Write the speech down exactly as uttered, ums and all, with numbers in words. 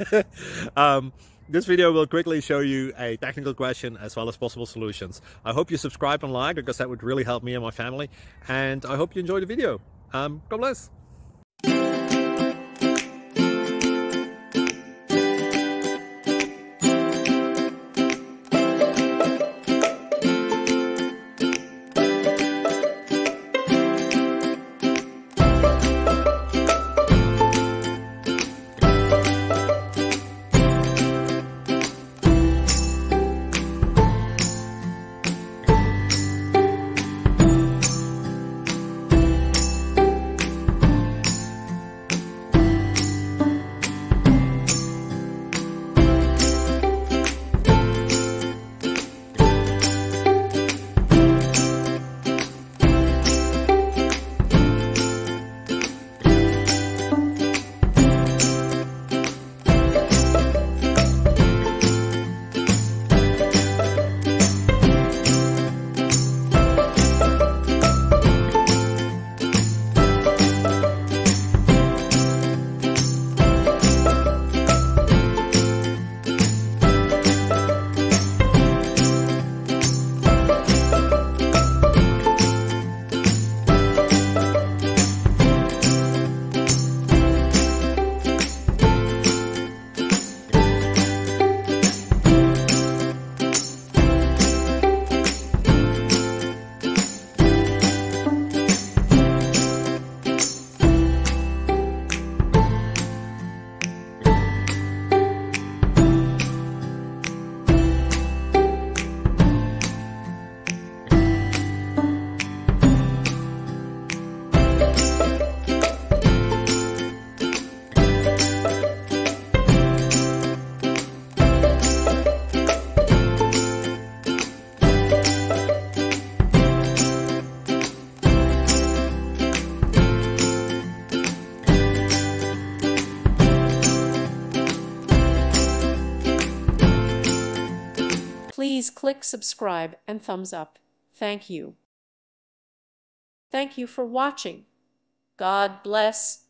um, this video will quickly show you a technical question as well as possible solutions. I hope you subscribe and like, because that would really help me and my family. And I hope you enjoy the video. Um, God bless. Please click subscribe and thumbs up. Thank you. Thank you for watching. God bless.